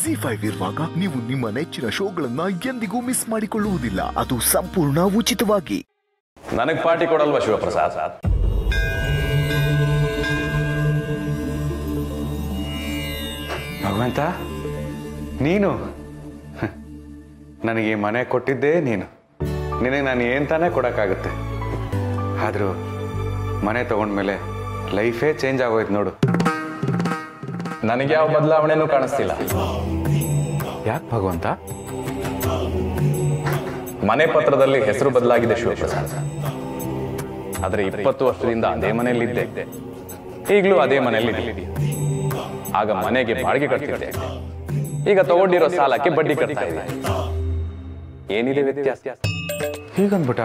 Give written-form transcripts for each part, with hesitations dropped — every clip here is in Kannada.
ZEE5 ಇರುವಾಗ ನೀವು ನಿಮ್ಮ ನೆಚ್ಚಿನ ಶೋಗಳನ್ನ ಎಂದಿಗೂ ಮಿಸ್ ಮಾಡಿಕೊಳ್ಳುವುದಿಲ್ಲ. ಅದು ಸಂಪೂರ್ಣ ಉಚಿತವಾಗಿ. ನನಗೆ ಪಾರ್ಟಿ ಕೊಡಲ್ವಾ ಶಿವಪ್ರಸಾದ್? ಭಗವಂತ, ನೀನು ನನಗೆ ಮನೆ ಕೊಟ್ಟಿದ್ದೇ ನೀನು. ನಿನಗೆ ನಾನು ಏನು ತಾನೇ ಕೊಡೋಕ್ಕಾಗುತ್ತೆ. ಆದರೂ ಮನೆ ತಗೊಂಡ್ಮೇಲೆ ಲೈಫೇ ಚೇಂಜ್ ಆಗೋಯ್ತು ನೋಡು. ನನಗೆ ಯಾವ ಬದಲಾವಣೆನೂ ಕಾಣಿಸ್ತಿಲ್ಲ. ಯಾಕೆ ಭಗವಂತ? ಮನೆ ಪತ್ರದಲ್ಲಿ ಹೆಸರು ಬದಲಾಗಿದೆ ಶಿವಪ್ರಸಾದ್. ಆದ್ರೆ 20 ವರ್ಷದಿಂದ ಅದೇ ಮನೆಯಲ್ಲಿದ್ದೆ. ಈಗಲೂ ಅದೇ ಮನೆಯಲ್ಲಿ. ಆಗ ಮನೆಗೆ ಬಾಡಿಗೆ ಕಟ್ತಿದ್ದೆ. ಈಗ ತಗೊಂಡಿರೋ ಸಾಲಕ್ಕೆ ಬಡ್ಡಿ ಕಟ್ತಾ ಇದೆ. ಏನಿದೆ ವ್ಯತ್ಯಾಸ? ಹೀಗನ್ಬಿಟ್ಟ?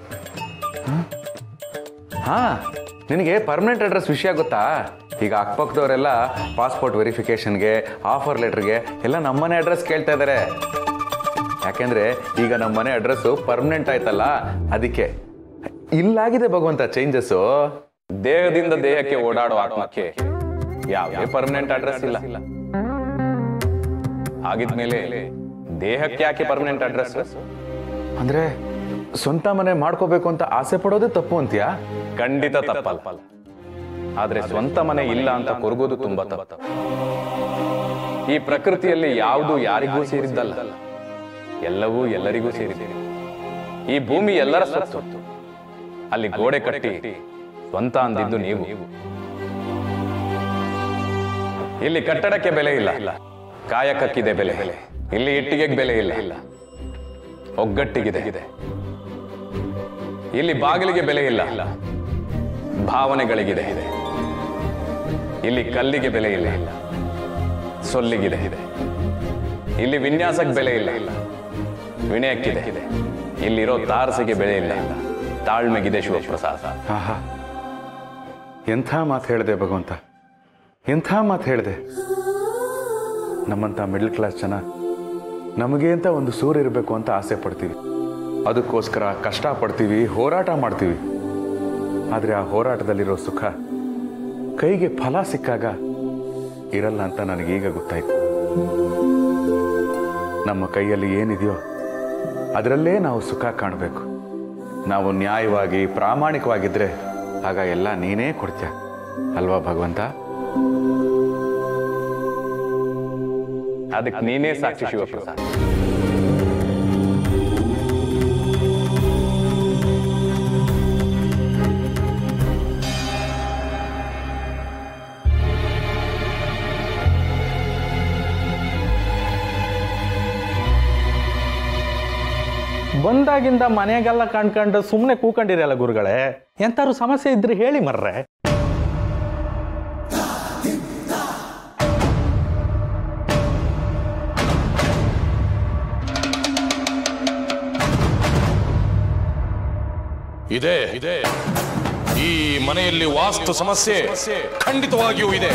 ಹಾ, ನಿನಗೆ ಪರ್ಮನೆಂಟ್ ಅಡ್ರೆಸ್ ವಿಷಯ ಗೊತ್ತಾ? ಈಗ ಅಕ್ಕಪಕ್ಕದವರೆಲ್ಲ ಪಾಸ್ಪೋರ್ಟ್ ವೆರಿಫಿಕೇಶನ್ಗೆ, ಆಫರ್ ಲೆಟರ್ಗೆ ಎಲ್ಲ ನಮ್ಮನೆ ಅಡ್ರೆಸ್ ಕೇಳ್ತಾ ಇದ್ದಾರೆ. ಯಾಕೆಂದ್ರೆ ಈಗ ನಮ್ಮನೆ ಅಡ್ರೆಸ್ಸು ಪರ್ಮನೆಂಟ್ ಆಯ್ತಲ್ಲ, ಅದಕ್ಕೆ. ಇಲ್ಲಾಗಿದೆ ಭಗವಂತ ಚೇಂಜಸ್ಸು. ದೇಹದಿಂದ ದೇಹಕ್ಕೆ ಓಡಾಡೋ ಆತ್ಮಕ್ಕೆ ಯಾವುದೇ ಪರ್ಮನೆಂಟ್ ಅಡ್ರೆಸ್ ಇಲ್ಲ. ಹಾಗಿದ್ಮೇಲೆ ದೇಹಕ್ಕೆ ಯಾಕೆ ಪರ್ಮನೆಂಟ್ ಅಡ್ರೆಸ್? ಅಂದ್ರೆ ಸ್ವಂತ ಮನೆ ಮಾಡ್ಕೋಬೇಕು ಅಂತ ಆಸೆ ಪಡೋದೇ ತಪ್ಪು ಅಂತೀಯಾ? ಖಂಡಿತ ತಪ್ಪಲ್ಲ. ಆದ್ರೆ ಸ್ವಂತ ಮನೆ ಇಲ್ಲ ಅಂತ ಕೊರಗೋದು ತುಂಬಾ ತಪ್ಪು. ಈ ಪ್ರಕೃತಿಯಲ್ಲಿ ಯಾವುದು ಯಾರಿಗೂ ಸೇರಿದ್ದಲ್ಲ, ಎಲ್ಲವೂ ಎಲ್ಲರಿಗೂ ಸೇರಿದೆ. ಈ ಭೂಮಿ ಎಲ್ಲರ ಸ್ವತ್ತು. ಅಲ್ಲಿ ಗೋಡೆ ಕಟ್ಟಿ ಸ್ವಂತ ಅಂದಿದ್ದು ನೀವು. ಇಲ್ಲಿ ಕಟ್ಟಡಕ್ಕೆ ಬೆಲೆ ಇಲ್ಲ, ಕಾಯಕಕ್ಕಿದೆ ಬೆಲೆ. ಇಲ್ಲಿ ಇಟ್ಟಿಗೆಗೆ ಬೆಲೆ ಇಲ್ಲ, ಒಗ್ಗಟ್ಟಿಗಿದೆ. ಇಲ್ಲಿ ಬಾಗಿಲಿಗೆ ಬೆಲೆ ಇಲ್ಲ, ಭಾವನೆಗಳಿಗಿದೆ. ಇಲ್ಲಿ ಕಲ್ಲಿಗೆ ಬೆಲೆ ಇಲ್ಲ, ಸೊಲ್ಲಿಗಿದೆ. ಇಲ್ಲಿ ವಿನ್ಯಾಸಕ್ಕೆ ಬೆಲೆ ಇಲ್ಲ, ವಿನಯಕ್ಕಿದೆ. ಇಲ್ಲಿರೋ ತಾರಸಿಗೆ ಬೆಲೆ ಇಲ್ಲ, ತಾಳ್ಮೆಗಿದೆ ಶಿವಪ್ರಸಾದ್. ಆಹಾ, ಎಂಥ ಮಾತು ಹೇಳಿದೆ ಭಗವಂತ, ಎಂಥ ಮಾತು ಹೇಳಿದೆ. ನಮ್ಮಂಥ ಮಿಡ್ಲ್ ಕ್ಲಾಸ್ ಜನ ನಮಗೆ ಅಂತ ಒಂದು ಸೂರು ಇರಬೇಕು ಅಂತ ಆಸೆ ಪಡ್ತೀವಿ. ಅದಕ್ಕೋಸ್ಕರ ಕಷ್ಟ ಪಡ್ತೀವಿ, ಹೋರಾಟ ಮಾಡ್ತೀವಿ. ಆದರೆ ಆ ಹೋರಾಟದಲ್ಲಿರೋ ಸುಖ ಕೈಗೆ ಫಲ ಸಿಕ್ಕಾಗ ಇರಲ್ಲ ಅಂತ ನನಗೀಗ ಗೊತ್ತಾಯ್ತು. ನಮ್ಮ ಕೈಯಲ್ಲಿ ಏನಿದೆಯೋ ಅದರಲ್ಲೇ ನಾವು ಸುಖ ಕಾಣಬೇಕು. ನಾವು ನ್ಯಾಯವಾಗಿ ಪ್ರಾಮಾಣಿಕವಾಗಿದ್ದರೆ ಆಗ ಎಲ್ಲ ನೀನೇ ಕೊಡ್ತೀಯ ಅಲ್ವಾ ಭಗವಂತ? ಅದಕ್ಕೆ ನೀನೇ ಸಾಕ್ಷಿ ಶಿವಪ್ರಸಾದ್. ಬಂದಾಗಿಂದ ಮನೆಗೆಲ್ಲ ಕಂಡ್ಕೊಂಡು ಸುಮ್ಮನೆ ಕೂಕೊಂಡಿರಲ್ಲ ಗುರುಗಳೇ. ಎಂತಾರು ಸಮಸ್ಯೆ ಇದ್ರೆ ಹೇಳಿ ಮರ್ರೆ. ಇದೆ ಈ ಮನೆಯಲ್ಲಿ ವಾಸ್ತು ಸಮಸ್ಯೆ ಖಂಡಿತವಾಗಿಯೂ ಇದೆ.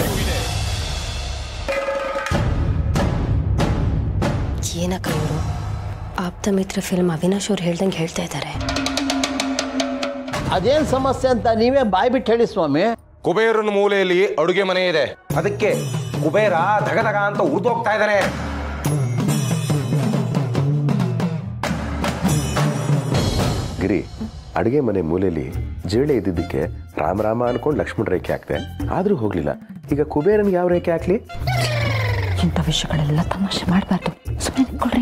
ಏನಕ್ಕ ಇವರು ಆಪ್ತ ಮಿತ್ರ ಫಿಲ್ಮ್ ಅವಿನಾಶ್ ಅವ್ರು ಹೇಳ್ದಂಗೆ ಹೇಳ್ತಾ ಇದ್ದಾರೆ. ಅದೇನ್ ಸಮಸ್ಯೆ ಅಂತ ನೀವೇ ಬಾಯ್ ಬಿಟ್ಟು ಹೇಳಿ ಸ್ವಾಮಿ. ಕುಬೇರನ ಮೂಲೆಯಲ್ಲಿ ಅಡುಗೆ ಮನೆ ಇದೆ. ಅದಕ್ಕೆ ಕುಬೇರ ಧಗಧಗ ಅಂತ ಉರಿದೋಗ್ತಾ ಇದ್ದಾನೆ. ಗಿರಿ, ಅಡುಗೆ ಮನೆ ಮೂಲೆಯಲ್ಲಿ ಜಿರಳೆ ಇದ್ದಿದ್ದಕ್ಕೆ ರಾಮ ರಾಮ ಅನ್ಕೊಂಡು ಲಕ್ಷ್ಮಣ ರೇಖೆ ಹಾಕ್ತೆ, ಆದ್ರೂ ಹೋಗ್ಲಿಲ್ಲ. ಈಗ ಕುಬೇರನ್ಗೆ ಯಾವ ರೇಖೆ ಹಾಕ್ಲಿ? ಇಂಥ ವಿಷಯಗಳೆಲ್ಲ ತಮಾಷೆ ಮಾಡಬಾರ್ದು, ಸುಮ್ಮನೆ ನಿಂತ್ಕೊಳ್ರಿ.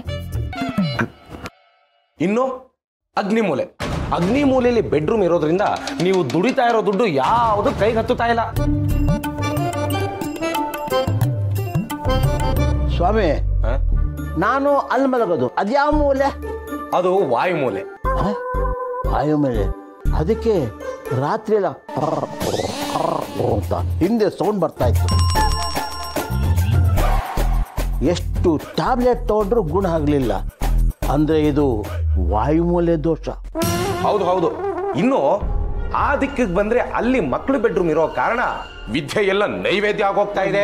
ಇನ್ನು ಅಗ್ನಿಮೂಲೆ. ಅಗ್ನಿಮೂಲೆಯಲ್ಲಿ ಬೆಡ್ರೂಮ್ ಇರೋದ್ರಿಂದ ನೀವು ದುಡಿತಾ ಇರೋ ದುಡ್ಡು ಯಾವುದು ಕೈಗೆ ಹತ್ತುತ್ತಾ ಇಲ್ಲ. ಸ್ವಾಮಿ, ನಾನು ಅಲ್ಲಿ ಮಲಗೋದು ಅದ್ಯಾವ ಮೂಲೆ? ಅದು ವಾಯುಮೂಲೆ. ವಾಯು ಮೇಲೆ ಅದಕ್ಕೆ ರಾತ್ರಿ ಎಲ್ಲ ಅಂತ ಹಿಂದೆ ಸೌಂಡ್ ಬರ್ತಾ ಇತ್ತು. ಎಷ್ಟು ಟ್ಯಾಬ್ಲೆಟ್ ತಗೊಂಡ್ರು ಗುಣ ಆಗಲಿಲ್ಲ. ಅಂದ್ರೆ ಇದು ವಾಯುಮೂಲೆ ದೋಷ. ಹೌದು. ಇನ್ನು ಆ ದಿಕ್ಕಿಗೆ ಬಂದ್ರೆ ಅಲ್ಲಿ ಮಕ್ಕಳು ಬೆಡ್ರೂಮ್ ಇರೋ ಕಾರಣ ವಿದ್ಯೆ ಎಲ್ಲ ನೈವೇದ್ಯ ಆಗೋಗ್ತಾ ಇದೆ.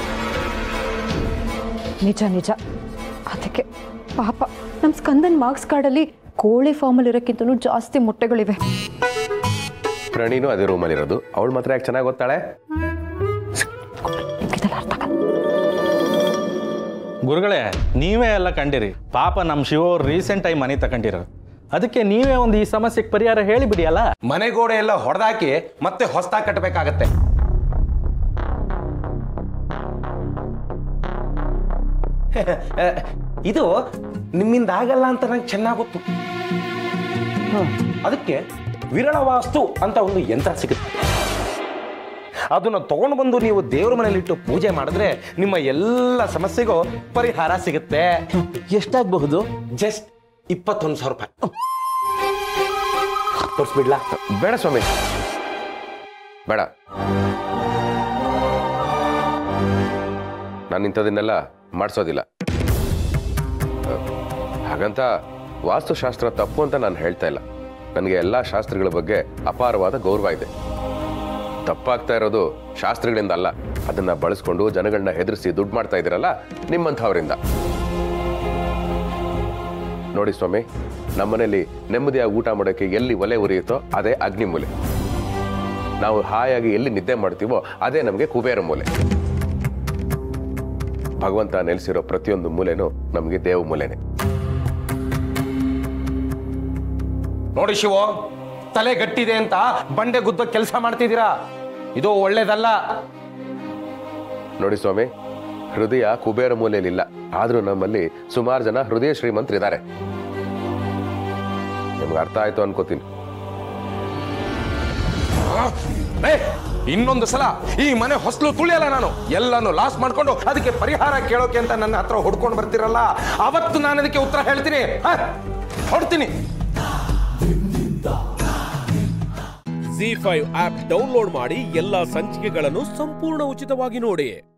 ನಿಜ. ಅದಕ್ಕೆ ಪಾಪ ನಮ್ಮ ಸ್ಕಂದನ್ ಮಾರ್ಕ್ಸ್ ಕಾರ್ಡಲ್ಲಿ ಕೋಳಿ ಫಾರ್ಮಲ್ಲಿ ಇರೋಕ್ಕಿಂತನೂ ಜಾಸ್ತಿ ಮೊಟ್ಟೆಗಳಿವೆ. ಪ್ರಣೀನು ಅದೇ ರೂಮಲ್ಲಿ ಇರೋದು, ಅವಳು ಮಾತ್ರ ಯಾಕೆ ಚೆನ್ನಾಗಿ ಓದ್ತಾಳೆ? ಗುರುಗಳೇ ನೀವೇ ಎಲ್ಲ ಕಂಡಿರಿ. ಪಾಪ ನಮ್ಮ ಶಿವ ಅವ್ರು ರೀಸೆಂಟಾಗಿ ಮನೆ ತಗೊಂಡಿರೋ, ಅದಕ್ಕೆ ನೀವೇ ಒಂದು ಈ ಸಮಸ್ಯೆಗೆ ಪರಿಹಾರ ಹೇಳಿಬಿಡಿಯಲ್ಲ. ಮನೆಗೋಡೆ ಎಲ್ಲ ಹೊಡೆದಾಕಿ ಮತ್ತೆ ಹೊಸದಾಗಿ ಕಟ್ಟಬೇಕಾಗತ್ತೆ. ಇದು ನಿಮ್ಮಿಂದ ಆಗಲ್ಲ ಅಂತ ನಂಗೆ ಚೆನ್ನಾಗಿ ಗೊತ್ತು. ಅದಕ್ಕೆ ವಿರಳವಾಸ್ತು ಅಂತ ಒಂದು ಯಂತ್ರ ಸಿಗುತ್ತೆ. ಅದನ್ನ ತಗೊಂಡು ಬಂದು ನೀವು ದೇವ್ರ ಮನೇಲಿಟ್ಟು ಪೂಜೆ ಮಾಡಿದ್ರೆ ನಿಮ್ಮ ಎಲ್ಲ ಸಮಸ್ಯೆಗೂ ಪರಿಹಾರ ಸಿಗುತ್ತೆ. ಎಷ್ಟಾಗಬಹುದು? ಜಸ್ಟ್ 21,000 ರೂಪಾಯಿ. ತೋರಿಸ್ಬಿಡ್ಲಾ? ಬೇಡ ಸ್ವಾಮಿ, ಬೇಡ. ನಾನು ಇಂಥದನ್ನೆಲ್ಲ ಮಾಡಿಸೋದಿಲ್ಲ. ಹಾಗಂತ ವಾಸ್ತುಶಾಸ್ತ್ರ ತಪ್ಪು ಅಂತ ನಾನು ಹೇಳ್ತಾ ಇಲ್ಲ. ನನಗೆ ಎಲ್ಲ ಶಾಸ್ತ್ರಗಳ ಬಗ್ಗೆ ಅಪಾರವಾದ ಗೌರವ ಇದೆ. ತಪ್ಪಾಗ್ತಾ ಇರೋದು ಶಾಸ್ತ್ರಗಳಿಂದ ಅಲ್ಲ, ಅದನ್ನ ಬಳಸ್ಕೊಂಡು ಜನಗಳನ್ನ ಹೆದರಿಸಿ ದುಡ್ಡು ಮಾಡ್ತಾ ಇದ್ದೀರಲ್ಲ ನಿಮ್ಮಂಥವರಿಂದ. ನೋಡಿ ಸ್ವಾಮಿ, ನಮ್ಮನೇಲಿ ನೆಮ್ಮದಿಯಾಗಿ ಊಟ ಮಾಡೋಕ್ಕೆ ಎಲ್ಲಿ ಒಲೆ ಉರಿಯುತ್ತೋ ಅದೇ ಅಗ್ನಿ ಮೂಲೆ. ನಾವು ಹಾಯಾಗಿ ಎಲ್ಲಿ ನಿದ್ದೆ ಮಾಡ್ತೀವೋ ಅದೇ ನಮಗೆ ಕುಬೇರ ಮೂಲೆ. ಭಗವಂತ ನೆಲೆಸಿರೋ ಪ್ರತಿಯೊಂದು ಮೂಲೆನೂ ನಮಗೆ ದೇವ ಮೂಲೆನೆ. ನೋಡಿ ಶಿವ, ತಲೆ ಗಟ್ಟಿದೆ ಅಂತ ಬಂಡೆ ಗುದ್ದ ಕೆಲಸ ಮಾಡ್ತಿದ್ದೀರಾ, ಇದು ಒಳ್ಳೇದಲ್ಲ. ನೋಡಿ ಸ್ವಾಮಿ, ಹೃದಯ ಕುಬೇರ ಮೂಲೆಯಲ್ಲಿಲ್ಲ, ಆದ್ರೂ ನಮ್ಮಲ್ಲಿ ಸುಮಾರು ಜನ ಹೃದಯ ಶ್ರೀಮಂತರಿದ್ದಾರೆ. ನಿಮ್ಗೆ ಅರ್ಥ ಆಯ್ತು ಅನ್ಕೋತೀನಿ. ಇನ್ನೊಂದು ಸಲ ಈ ಮನೆ ಹೊಸಲು ತುಳಿಯಲ್ಲ ನಾನು. ಎಲ್ಲಾನು ಲಾಸ್ ಮಾಡ್ಕೊಂಡು ಅದಕ್ಕೆ ಪರಿಹಾರ ಕೇಳೋಕೆ ಅಂತ ನನ್ನ ಹತ್ರ ಹುಡ್ಕೊಂಡು ಬರ್ತಿರಲ್ಲ, ಅವತ್ತು ನಾನು ಅದಕ್ಕೆ ಉತ್ತರ ಹೇಳ್ತೀನಿ, ಹೊಡ್ತೀನಿ. ZEE5 ಆಪ್ ಡೌನ್ಲೋಡ್ ಮಾಡಿ ಎಲ್ಲಾ ಸಂಚಿಕೆಗಳನ್ನು ಸಂಪೂರ್ಣ ಉಚಿತವಾಗಿ ನೋಡಿ.